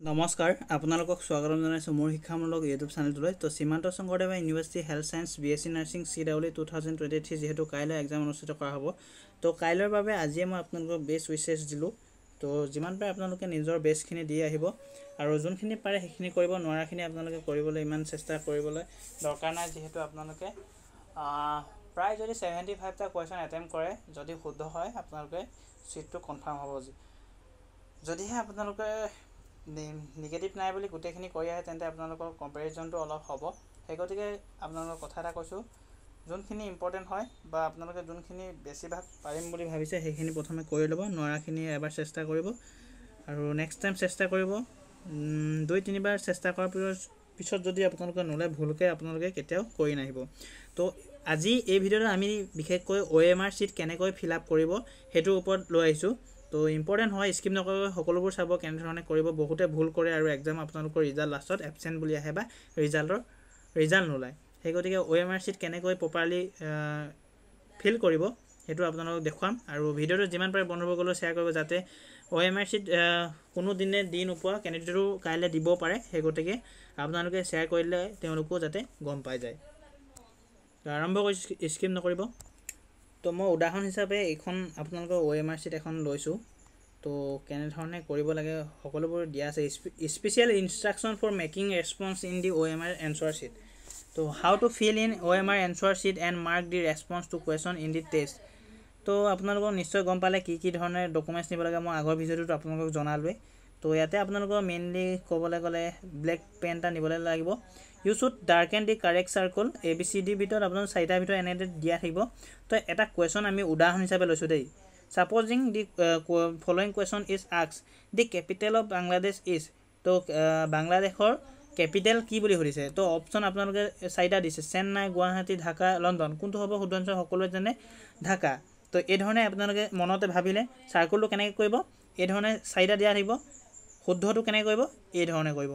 নমস্কাৰ আপোনালোকক স্বাগতম জনাইছো মোৰ শিক্ষামূলক ইউটিউব চেনেলটোলৈ তো Srimanta Sankaradeva university health science BSc nursing CEE 2023 যেহেতু কাইলৈ এক্সাম অনুষ্ঠিত কৰা হ'ব তো কাইলৈৰ বাবে আজি মই আপোনালোকক বেষ্ট উইশেছ দিলো তো যিমান পাৰে আপোনালোকে নিজৰ বেষ্টখিনি দি আহিব আৰু যোনখিনি পাৰে সেইখিনি কৰিব নোৱাৰাখিনি আপোনালোকে কৰিবলৈ ইমান চেষ্টা কৰিবলৈ দৰকাৰ নাই যেহেতু আপোনালোকে প্ৰায় যদি 75 টা কোৱেশ্চন এটেম্প কৰে যদি শুদ্ধ হয় আপোনালোকে সিটটো কনফাৰ্ম হ'ব যদিহে আপোনালোকে নিগেটিভ নাই বুলি গোটেইখিনি কৰি আহে তেন্তে আপোনালোকৰ কম্পেৰিজনটো অলপ হ'ব সেই গতিকে আপোনালোকৰ কথা এটা কৈছো যোনখিনি ইম্পৰ্টেন্ট হয় বা আপোনালোকে যোনখিনি বেছিভাগ পাৰিম বুলি ভাবিছে সেইখিনি প্ৰথমে কৰি ল'ব নোৱাৰাখিনি এবাৰ চেষ্টা কৰিব আৰু নেক্সট টাইম চেষ্টা কৰিব 2-3 বাৰ চেষ্টা কৰাৰ পিছত যদি আপোনালোকে নলে ভুলকে আপোনালোকে কেতিয়াও কৰি নাহিব তো আজি এই ভিডিঅ'ত আমি বিশেষকৈ OMR sheet কেনেকৈ ফিলআপ কৰিব হেতুৰ ওপৰত লৈ আহিছো তো ইম্পৰ্টেন্ট হয় স্কিপ নকৰিব সকলোবোৰ চাব কেনে ধৰণে কৰিব বহুতে ভুল কৰে আৰু এক্সাম আপোনালোকৰ ৰিজাল্ট লাষ্টত এবসেন্ট বুলি আহে বা ৰিজাল্ট নোলায় সেই গতিকে OMR sheet কেনেকৈ প্ৰপাৰলি ফিল কৰিব হেতু আপোনালোকক দেখুৱাম আৰু ভিডিঅ'টো যিমান পাৰে বন্ধুসকলক শেয়াৰ কৰিব যাতে OMR sheet কোনো দিনে দিন উপৱা কেনেদৰে কাইলে দিব পাৰে সেই গতিকে আপোনালোকে শেয়াৰ কৰিলে তেওঁলোকো যাতে গম পাই যায় আৰম্ভ কৰি স্কিপ নকৰিব তো মই উদাহৰণ হিচাপে এখন আপোনালোকৰ OMR sheet এখন লৈছো তো কেনে ধৰণে কৰিব লাগে সকলোবোৰ দিয়া আছে special instruction for making response in the OMR answer sheet তো how to fill in OMR answer sheet and mark the response to question in the test তো আপোনালোকৰ নিশ্চয় গম পালে কি ধৰণে ডকুমেন্টছ নিব লাগে মই আগৰ ভিডিঅ'টোত আপোনালোকক জনালোৱে তো ইয়াতে আপোনালোকৰ মেইনলি ক'বলৈ গলে ব্ল্যাক পেন টা নিবলৈ লাগিব You should darken the correct circle ABCD ভিতৰত আপোনালোক চাৰিটা ভিতৰত এনেতে দিয়া থাকিব তো এটা কোৱেশ্চন আমি উদাহৰণ হিচাপে লৈছো দেই supposing the following question is asked the capital of Bangladesh is তো বাংলাদেশৰ ক্যাপিটাল কি বুলি সুধিছে তো অপচন আপোনালোকে চাৰিটা দিছে চেন্নাই গুৱাহাটী ঢাকা লণ্ডন কোনটো হ'ব শুদ্ধ আনসাৰ সকলোৱে জানে ঢাকা তো এই ধৰণে আপোনালোকে মনতে ভাবিলে সাৰ্কেলটো কেনেকৈ কৰিব এই ধৰণে চাৰিটা দিয়া থাকিব শুদ্ধটো কেনেকৈ কৰিব এই ধৰণে কৰিব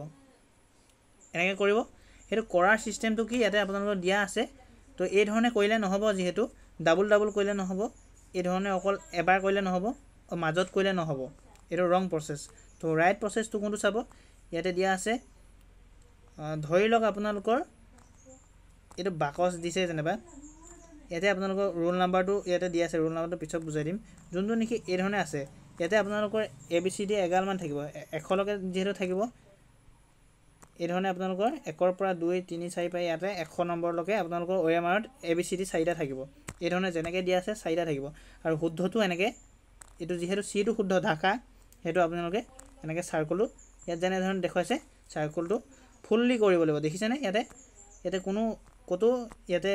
এনেকৈ কৰিব হেতু কৰাৰ সিস্টেমটো কি ইয়াতে আপোনালোকৰ দিয়া আছে তো এই ধৰণে কৰিলে নহব যেহেতু ডাবল কৰিলে নহব এই ধৰণে অকল এবাৰ কৰিলে নহব মাজত কৰিলে নহব এটো ৰং প্ৰসেস তো ৰাইট প্ৰসেসটো কোনটো চাব ইয়াতে দিয়া আছে ধৰি লওক আপোনালোকৰ এটো বাকস দিছে যেনেবা ইয়াতে আপোনালোকৰ ৰোল নাম্বাৰটো ইয়াতে দিয়া আছে ৰোল নাম্বাৰটো পিছত বুজাই দিম যোনটো নেকি এই ধৰণে আছে ইয়াতে আপোনালোকৰ ABCD 11 মান থাকিব এখলকে যেহেতু থাকিব এই ধৰণে আপোনালোকৰ 1 ৰ পৰা 2 3 4 পাই ইয়াতে 100 নম্বৰ লকে আপোনালোকৰ OMR ABCD চাৰিটা থাকিব এই ধৰণে যেনেকৈ দিয়া আছে চাৰিটা থাকিব আৰু শুদ্ধটো এনেকৈ এটো যেহেতু C টো শুদ্ধ ঢাকা হেতু আপোনালোকে এনেকৈ সাৰ্কেলটো ইয়াত যেনে ধৰণে দেখুৱাইছে সাৰ্কেলটো ফুললি কৰিব লাগিব দেখিছে নে ইয়াতে কোনো কতো ইয়াতে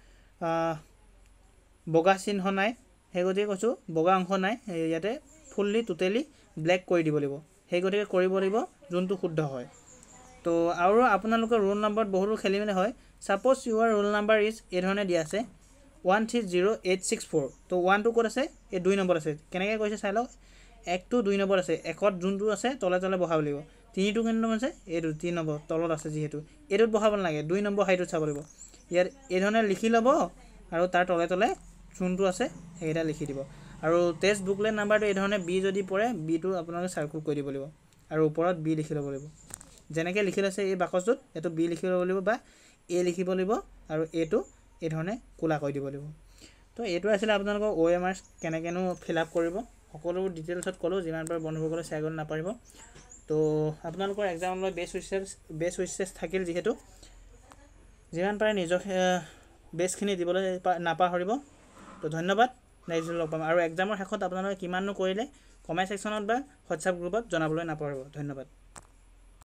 বগা চিহ্ন নাই হেগতিকে কৈছো বগা অংশ নাই ইয়াতে ফুললি টোটালি ব্ল্যাক কৰি দিব লাগিব হেগতিকে কৰিব লাগিব যোনটো শুদ্ধ হয় তো আৰু আপোনালোকৰ ৰোল নাম্বাৰত বহুতো খেলিমেলি হয় suppose your roll number is এই ধৰণে দিয়া আছে 130864 তো 1 টো ক'ত আছে এই 2 নম্বৰ আছে কেনেকৈ কৈছে চাই লওক 1 টো 2 নম্বৰ আছে একত যোনটো আছে তলে বহাব লাগিব 3 টো কেনে নম্বৰ আছে এই 3 নম্বৰ তলত আছে যেহেতু এটোত বহাব নালাগে 2 নম্বৰ হাইটত চাব লাগিব ইয়াৰ এই ধৰণে লিখি লব আৰু তাৰ তলে যোনটো আছে সেইটা লিখি দিব আৰু টেষ্ট বুকলেট নাম্বাৰটো এই ধৰণে বি যদি পৰে বি টো আপোনালোকে সাৰ্কেল কৰি দিব লাগিব আৰু ওপৰত বি লিখি ল'ব লাগিব যেনেকৈ লিখিল আছে এই বাকসটোত এটো বি লিখি ল'ব লাগিব বা এ লিখিব লাগিব আৰু এটো এই ধৰণে কোলা কৰি দিব লাগিব তো এটো আছিল আপোনালোকৰ OMR কেনেকেনো ফিলআপ কৰিব সকলো ডিটেইলছত কলো যিমান পাৰ বন্ধুসকলে শেয়াৰ কৰিব নাপাৰিব তো আপোনালোকৰ এক্সামলৈ বেষ্ট উইশেছ থাকিল যেহেতু যিমান পাৰে নিজৰ বেষ্টখিনি দিবলৈ নাপাহৰিব তো ধন্যবাদ নেক্সট লগ পাম আৰু এক্সামৰ শেষত আপোনালোকে কিমাননো কৰিলে কমেন্ট সেকশনত বা WhatsApp গ্ৰুপত জনাবলৈ নাপাহৰিব ধন্যবাদ